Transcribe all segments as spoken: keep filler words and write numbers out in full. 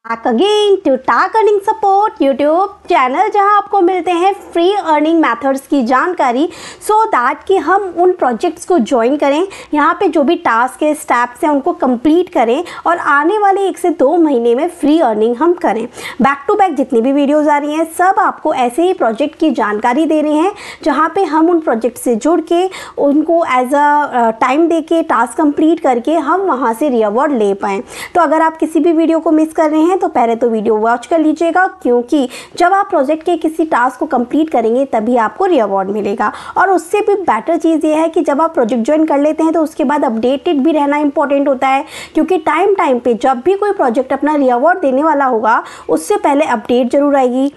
Back again to task earning support YouTube channel, जहां आपको मिलते हैं फ्री अर्निंग मेथड्स की जानकारी सो दैट कि हम उन प्रोजेक्ट्स को ज्वाइन करें, यहां पे जो भी टास्क है स्टेप्स हैं उनको कंप्लीट करें और आने वाले एक से दो महीने में फ्री अर्निंग हम करें। बैक टू बैक जितनी भी वीडियोज़ आ रही हैं सब आपको ऐसे ही प्रोजेक्ट की जानकारी दे रहे हैं, जहाँ पर हम उन प्रोजेक्ट से जुड़ के उनको एज अ टाइम दे के टास्क कंप्लीट करके हम वहाँ से रिवॉर्ड ले पाएँ। तो अगर आप किसी भी वीडियो को मिस कर रहे हैं तो पहले तो वीडियो वॉच कर लीजिएगा, क्योंकि जब आप प्रोजेक्ट के किसी टास्क को कंप्लीट करेंगे तभी आपको रिवॉर्ड मिलेगा। और उससे भी बेटर चीज़ ये है कि जब आप प्रोजेक्ट ज्वाइन कर लेते हैं तो उसके बाद अपडेटेड भी रहना इंपॉर्टेंट होता है, क्योंकि टाइम टाइम पे जब भी कोई प्रोजेक्ट अपना रिवॉर्ड देने वाला होगा उससे पहले अपडेट जरूर आएगी।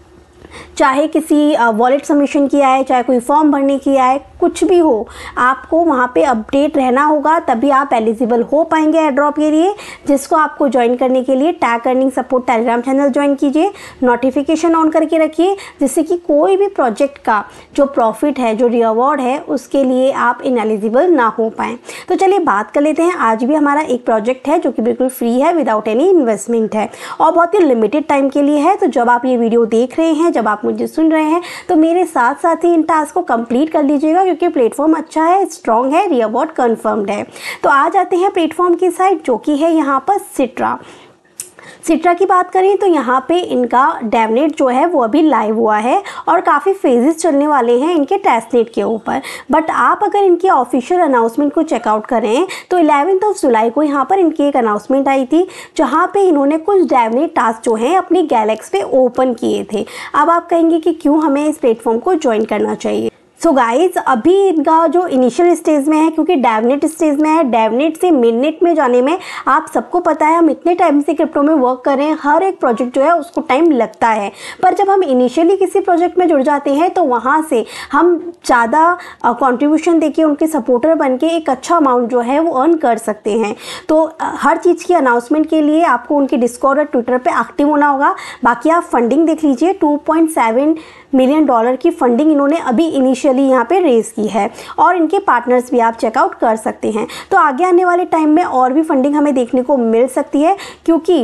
चाहे किसी वॉलेट सबमिशन किया है, चाहे कोई फॉर्म भरने किया है, कुछ भी हो, आपको वहाँ पे अपडेट रहना होगा, तभी आप एलिजिबल हो पाएंगे एयरड्रॉप के लिए। जिसको आपको ज्वाइन करने के लिए task earning support Telegram channel join कीजिए, नोटिफिकेशन ऑन करके रखिए, जिससे कि कोई भी प्रोजेक्ट का जो प्रॉफिट है, जो रिवॉर्ड है, उसके लिए आप इनएलिजिबल ना हो पाएँ। तो चलिए बात कर लेते हैं। आज भी हमारा एक प्रोजेक्ट है जो कि बिल्कुल फ्री है, विदाउट एनी इन्वेस्टमेंट है और बहुत ही लिमिटेड टाइम के लिए है। तो जब आप ये वीडियो देख रहे हैं, जब आप मुझे सुन रहे हैं, तो मेरे साथ साथ ही इन टास्क को कंप्लीट कर लीजिएगा, क्योंकि प्लेटफॉर्म अच्छा है, स्ट्रॉन्ग है, रिवॉर्ड कंफर्म्ड है। तो आ जाते हैं प्लेटफॉर्म की साइड, जो कि है यहाँ पर सिट्रा। सिट्रा की बात करें तो यहाँ पे इनका डेवनेट जो है वो अभी लाइव हुआ है और काफ़ी फेजेस चलने वाले हैं इनके टेस्टनेट के ऊपर। बट आप अगर इनके ऑफिशियल अनाउंसमेंट को चेकआउट करें तो इलेवेंथ ऑफ जुलाई को यहाँ पर इनकी एक अनाउंसमेंट आई थी, जहाँ पे इन्होंने कुछ डेवनेट टास्क जो हैं अपनी गैलेक्स पे ओपन किए थे। अब आप कहेंगे कि क्यों हमें इस प्लेटफॉर्म को ज्वाइन करना चाहिए। सो so गाइज, अभी इनका जो इनिशियल स्टेज में है, क्योंकि डेवनेट स्टेज में है, डेवनेट से मिननेट में जाने में आप सबको पता है हम इतने टाइम से क्रिप्टो में वर्क कर रहे हैं, हर एक प्रोजेक्ट जो है उसको टाइम लगता है। पर जब हम इनिशियली किसी प्रोजेक्ट में जुड़ जाते हैं तो वहाँ से हम ज़्यादा कंट्रीब्यूशन देके उनके सपोर्टर बन के एक अच्छा अमाउंट जो है वो अर्न कर सकते हैं। तो हर चीज़ की अनाउंसमेंट के लिए आपको उनके डिस्कॉर्ड और ट्विटर पर एक्टिव होना होगा। बाकी आप फंडिंग देख लीजिए, two point seven million dollar की फंडिंग इन्होंने अभी इनिशियली यहाँ पे रेज की है और इनके पार्टनर्स भी आप चेकआउट कर सकते हैं। तो आगे आने वाले टाइम में और भी फंडिंग हमें देखने को मिल सकती है, क्योंकि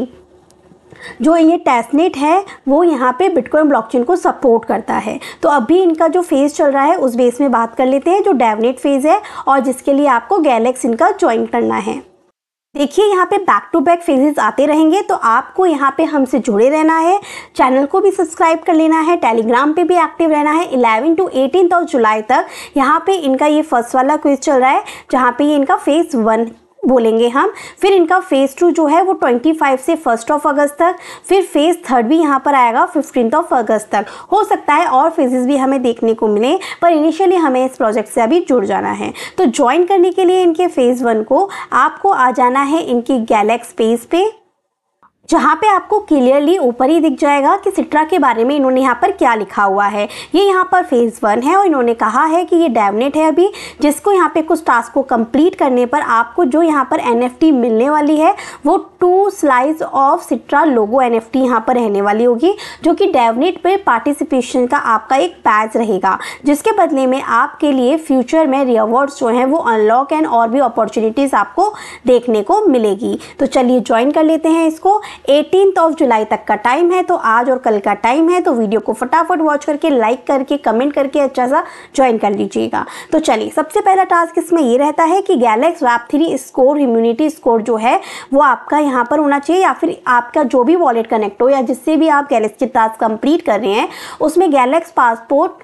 जो ये टेस्टनेट है वो यहाँ पे बिटकॉइन ब्लॉकचेन को सपोर्ट करता है। तो अभी इनका जो फेज़ चल रहा है उस बेस में बात कर लेते हैं, जो डेवनेट फेज़ है और जिसके लिए आपको गैलेक्स इनका ज्वाइन करना है। देखिए यहाँ पे बैक टू बैक फेजेस आते रहेंगे, तो आपको यहाँ पे हमसे जुड़े रहना है, चैनल को भी सब्सक्राइब कर लेना है, टेलीग्राम पे भी एक्टिव रहना है। Eleven to eighteen of July तक यहाँ पे इनका ये फर्स्ट वाला क्विज चल रहा है, जहाँ पे ये इनका फेज़ वन बोलेंगे हम। फिर इनका फेज़ टू जो है वो पच्चीस से फर्स्ट ऑफ अगस्त तक, फिर फेज़ थर्ड भी यहाँ पर आएगा फिफ्टीन ऑफ अगस्त तक। हो सकता है और फेजेस भी हमें देखने को मिले, पर इनिशियली हमें इस प्रोजेक्ट से अभी जुड़ जाना है। तो ज्वाइन करने के लिए इनके फेज़ वन को आपको आ जाना है इनकी गैलेक्स पेज पे, जहाँ पे आपको क्लियरली ऊपर ही दिख जाएगा कि सिट्रा के बारे में इन्होंने यहाँ पर क्या लिखा हुआ है। ये यहाँ पर फेज़ वन है और इन्होंने कहा है कि ये डेवनेट है अभी, जिसको यहाँ पे कुछ टास्क को कंप्लीट करने पर आपको जो यहाँ पर एनएफटी मिलने वाली है वो two slice of Citrea logo NFT यहाँ पर रहने वाली होगी, जो कि डेवनेट पे पार्टिसिपेशन का आपका एक पैच रहेगा, जिसके बदले में आपके लिए फ्यूचर में रिवॉर्ड्स जो हैं वो अनलॉक एंड और भी अपॉर्चुनिटीज़ आपको देखने को मिलेगी। तो चलिए ज्वाइन कर लेते हैं इसको। एटीन ऑफ जुलाई तक का टाइम है, तो आज और कल का टाइम है, तो वीडियो को फटाफट वॉच करके लाइक करके कमेंट करके अच्छा सा ज्वाइन कर लीजिएगा। तो चलिए, सबसे पहला टास्क इसमें ये रहता है कि Galxe web three score immunity score जो है वो आपका यहाँ पर होना चाहिए, या फिर आपका जो भी वॉलेट कनेक्ट हो या जिससे भी आप गैलेक्स के टास्क कंप्लीट कर रहे हैं उसमें गैलेक्स पासपोर्ट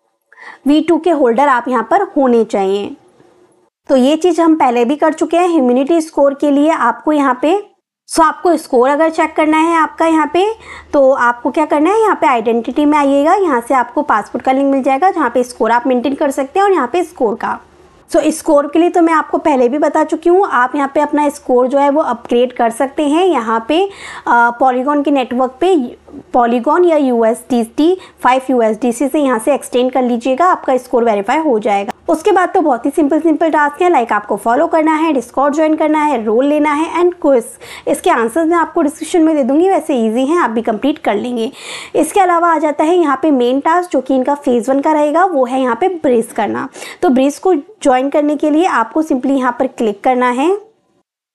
वी टू के होल्डर आप यहाँ पर होने चाहिए। तो ये चीज़ हम पहले भी कर चुके हैं। इम्यूनिटी स्कोर के लिए आपको यहाँ पे सो so, आपको स्कोर अगर चेक करना है आपका यहाँ पे, तो आपको क्या करना है, यहाँ पे आइडेंटिटी में आइएगा, यहाँ से आपको पासपोर्ट का लिंक मिल जाएगा, जहाँ पे स्कोर आप मेंटेन कर सकते हैं और यहाँ पे स्कोर का। सो so, स्कोर के लिए तो मैं आपको पहले भी बता चुकी हूँ, आप यहाँ पे अपना स्कोर जो है वो अपग्रेड कर सकते हैं। यहाँ पे पॉलीगॉन के नेटवर्क पे पॉलीगॉन या यूएसडीटी फाइव यूएसडीसी से यहाँ से एक्सटेंड कर लीजिएगा, आपका स्कोर वेरीफाई हो जाएगा। उसके बाद तो बहुत ही सिंपल सिंपल टास्क है, लाइक आपको फॉलो करना है, डिस्कॉर्ड ज्वाइन करना है, रोल लेना है एंड क्विज। इसके आंसर्स मैं आपको डिस्क्रिप्शन में दे दूंगी, वैसे इजी हैं, आप भी कंप्लीट कर लेंगे। इसके अलावा आ जाता है यहाँ पे मेन टास्क, जो कि इनका फेज़ वन का रहेगा, वो है यहाँ पे ब्रीज करना। तो ब्रीज को ज्वाइन करने के लिए आपको सिंपली यहाँ पर क्लिक करना है।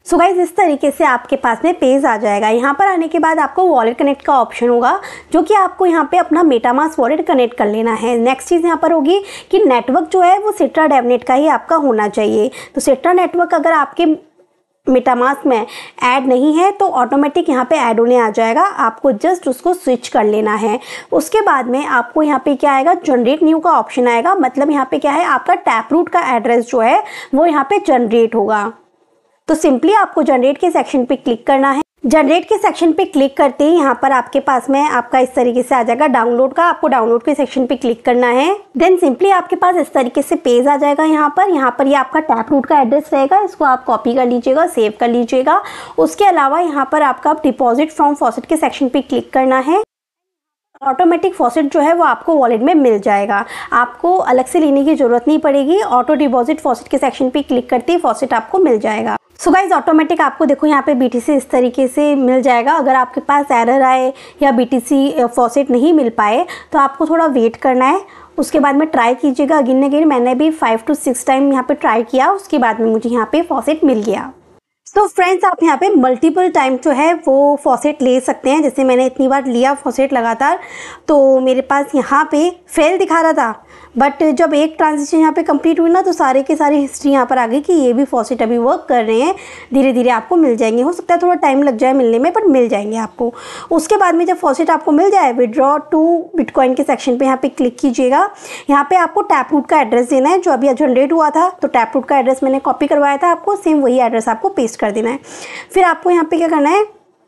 सो गाइज इस तरीके से आपके पास में पेज आ जाएगा। यहाँ पर आने के बाद आपको वॉलेट कनेक्ट का ऑप्शन होगा, जो कि आपको यहाँ पे अपना मेटामास्क वॉलेट कनेक्ट कर लेना है। नेक्स्ट चीज़ यहाँ पर होगी कि नेटवर्क जो है वो सिट्रा डेवनेट का ही आपका होना चाहिए। तो सिट्रा नेटवर्क अगर आपके मेटामास्क में ऐड नहीं है तो ऑटोमेटिक यहाँ पे ऐड होने आ जाएगा, आपको जस्ट उसको स्विच कर लेना है। उसके बाद में आपको यहाँ पे क्या आएगा, जनरेट न्यू का ऑप्शन आएगा। मतलब यहाँ पे क्या है, आपका टैप रूट का एड्रेस जो है वो यहाँ पे जनरेट होगा। तो सिंपली आपको जनरेट के सेक्शन पे क्लिक करना है। जनरेट के सेक्शन पे क्लिक करते ही यहाँ पर आपके पास में आपका इस तरीके से आ जाएगा डाउनलोड का। आपको डाउनलोड के सेक्शन पे क्लिक करना है। देन सिंपली आपके पास इस तरीके से पेज आ जाएगा। यहाँ पर यहाँ पर ये यह आपका टैप रूट का एड्रेस रहेगा, इसको आप कॉपी कर लीजिएगा, सेव कर लीजिएगा। उसके अलावा यहाँ पर आपका डिपॉजिट फ्रॉम फॉसेट के सेक्शन पे क्लिक करना है। ऑटोमेटिक फॉसेट जो है वो आपको वॉलेट में मिल जाएगा, आपको अलग से लेने की ज़रूरत नहीं पड़ेगी। ऑटो डिपॉजिट फॉसेट के सेक्शन पे क्लिक करते ही फॉसेट आपको मिल जाएगा। सो गाइज ऑटोमेटिक आपको देखो यहाँ पे बीटीसी इस तरीके से मिल जाएगा। अगर आपके पास एरर आए या बीटीसी फॉसेट नहीं मिल पाए तो आपको थोड़ा वेट करना है। उसके बाद में ट्राई कीजिएगा अगेन अगेन। मैंने भी फाइव टू सिक्स टाइम यहाँ पे ट्राई किया, उसके बाद में मुझे यहाँ पे फॉसेट मिल गया। तो फ्रेंड्स आप यहाँ पे मल्टीपल टाइम जो है वो फॉसेट ले सकते हैं। जैसे मैंने इतनी बार लिया फॉसेट लगातार, तो मेरे पास यहाँ पे फेल दिखा रहा था, बट जब एक ट्रांजेक्शन यहाँ पे कंप्लीट हुई ना तो सारे के सारी हिस्ट्री यहाँ पर आ गई कि ये भी फॉसेट अभी वर्क कर रहे हैं। धीरे धीरे आपको मिल जाएंगे, हो सकता है थोड़ा टाइम लग जाए मिलने में, बट मिल जाएंगे आपको। उसके बाद में जब फॉसेट आपको मिल जाए, विड्रॉ टू बिटकॉइन के सेक्शन पे यहाँ पे क्लिक कीजिएगा। यहाँ पे आपको टैप रूट का एड्रेस देना है जो अभी जनरेट हुआ था। तो टैप रूट का एड्रेस मैंने कॉपी करवाया था, आपको सेम वही एड्रेस आपको पेस्ट कर देना है। फिर आपको यहाँ पे क्या करना है,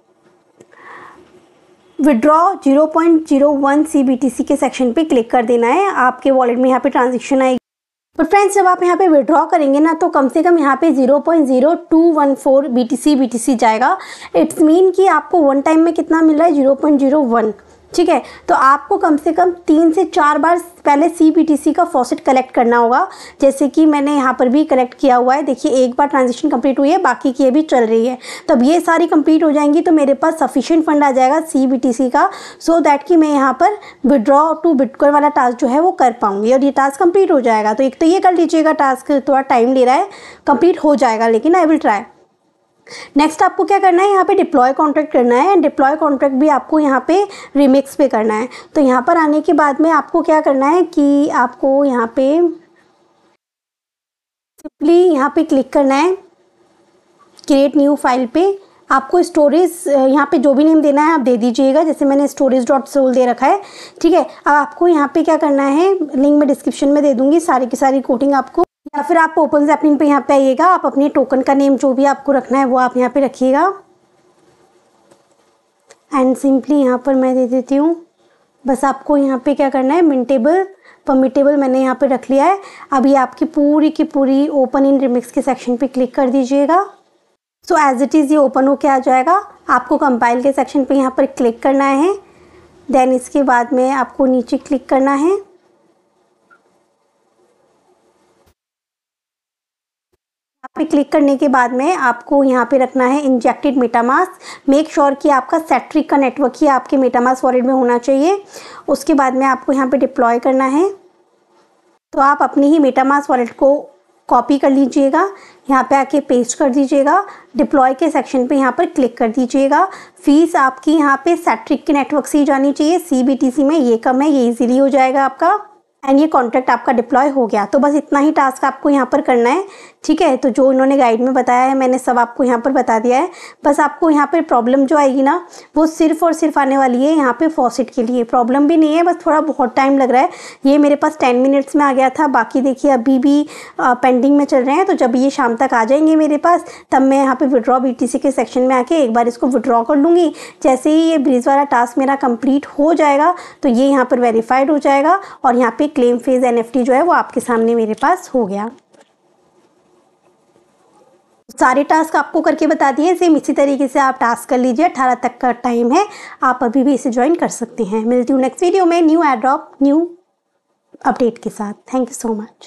withdraw zero point zero one C B T C के सेक्शन पे क्लिक कर देना है। आपके वॉलेट में यहाँ पे ट्रांजेक्शन आएगी। तो फ्रेंड्स जब आप यहाँ पे विड्रॉ करेंगे ना तो कम से कम यहाँ पे zero point zero two one four B T C B T C जाएगा। इट्स मीन कि आपको वन टाइम में कितना मिल रहा है, ज़ीरो पॉइंट ज़ीरो वन। ठीक है, तो आपको कम से कम तीन से चार बार पहले सी बी टी सी का फॉसेट कलेक्ट करना होगा, जैसे कि मैंने यहाँ पर भी कलेक्ट किया हुआ है। देखिए एक बार ट्रांजेक्शन कंप्लीट हुई है, बाकी की अभी चल रही है। तब ये सारी कंप्लीट हो जाएंगी तो मेरे पास सफिशिएंट फंड आ जाएगा सी बी टी सी का, सो दैट कि मैं यहाँ पर विड्रॉ टू बिटकॉइन वाला टास्क जो है वो कर पाऊंगी और ये टास्क कंप्लीट हो जाएगा। तो एक तो ये कर लीजिएगा, टास्क थोड़ा टाइम ले रहा है, कंप्लीट हो जाएगा, लेकिन आई विल ट्राई। नेक्स्ट आपको क्या करना है, यहाँ पे डिप्लॉय कॉन्ट्रैक्ट करना है। एंड डिप्लॉय कॉन्ट्रैक्ट भी आपको यहाँ पे रिमिक्स पे करना है। तो यहाँ पर आने के बाद में आपको क्या करना है कि आपको यहाँ पे सिंपली यहाँ पे क्लिक करना है क्रिएट न्यू फाइल पे। आपको स्टोरेज यहाँ पे जो भी नेम देना है आप दे दीजिएगा, जैसे मैंने स्टोरेज डॉट सोल दे रखा है। ठीक है, अब आपको यहाँ पे क्या करना है, लिंक मैं डिस्क्रिप्शन में दे दूँगी सारी की सारी कोडिंग आपको, या फिर आप ओपन ज़ैपनिंग पे यहाँ पे आइएगा। आप अपने टोकन का नेम जो भी आपको रखना है वो आप यहाँ पे रखिएगा। एंड सिंपली यहाँ पर मैं दे देती हूँ, बस आपको यहाँ पे क्या करना है, मिंटेबल परमिटेबल मैंने यहाँ पे रख लिया है। अब ये आपकी पूरी की पूरी ओपन इन रिमिक्स के सेक्शन पे क्लिक कर दीजिएगा। सो एज इट इज़ ये ओपन होके आ जाएगा। आपको कंपाइल के सेक्शन पे यहाँ पर क्लिक करना है। देन इसके बाद में आपको नीचे क्लिक करना है। यहाँ पे क्लिक करने के बाद में आपको यहाँ पे रखना है इंजेक्टेड मेटामास्क। मेक श्योर कि आपका सेट्रिक का नेटवर्क ही आपके मेटामास्क वॉलेट में होना चाहिए। उसके बाद में आपको यहाँ पे डिप्लॉय करना है। तो आप अपनी ही मेटामास्क वॉलेट को कॉपी कर लीजिएगा, यहाँ पे आके पेस्ट कर दीजिएगा। डिप्लॉय के सेक्शन पे यहाँ पर क्लिक कर दीजिएगा। फीस आपकी यहाँ पे सेट्रिक के नेटवर्क से ही जानी चाहिए, सी बी टी सी में ये कम है, ये इजीली हो जाएगा आपका। एंड ये कॉन्ट्रैक्ट आपका डिप्लॉय हो गया। तो बस इतना ही टास्क आपको यहाँ पर करना है। ठीक है, तो जो इन्होंने गाइड में बताया है मैंने सब आपको यहाँ पर बता दिया है। बस आपको यहाँ पर प्रॉब्लम जो आएगी ना वो सिर्फ और सिर्फ आने वाली है यहाँ पे फॉसेट के लिए। प्रॉब्लम भी नहीं है, बस थोड़ा बहुत टाइम लग रहा है। ये मेरे पास टेन मिनट्स में आ गया था, बाकी देखिए अभी भी आ, पेंडिंग में चल रहे हैं। तो जब ये शाम तक आ जाएंगे मेरे पास, तब मैं यहाँ पे विड्रॉ बी टी सी के सेक्शन में आके एक बार इसको विड्रॉ कर लूँगी। जैसे ही ये ब्रीज वाला टास्क मेरा कंप्लीट हो जाएगा तो ये यहाँ पर वेरीफाइड हो जाएगा और यहाँ पे claim phase N F T जो है वो आपके सामने मेरे पास हो गया। सारे टास्क आपको करके बता दिए। सेम इसी तरीके से आप टास्क कर लीजिए। अठारह तक का टाइम है, आप अभी भी इसे ज्वाइन कर सकते हैं। मिलती हूँ नेक्स्ट वीडियो में new airdrop new update के साथ। Thank you so much.